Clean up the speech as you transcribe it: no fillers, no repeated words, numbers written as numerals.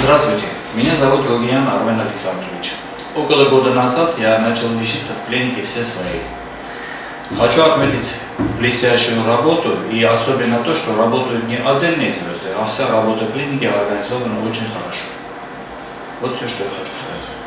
Здравствуйте, меня зовут Галгиян Армен Александрович. Около года назад я начал лечиться в клинике «Все свои». Хочу отметить блестящую работу и особенно то, что работают не отдельные звезды, а вся работа клиники организована очень хорошо. Вот все, что я хочу сказать.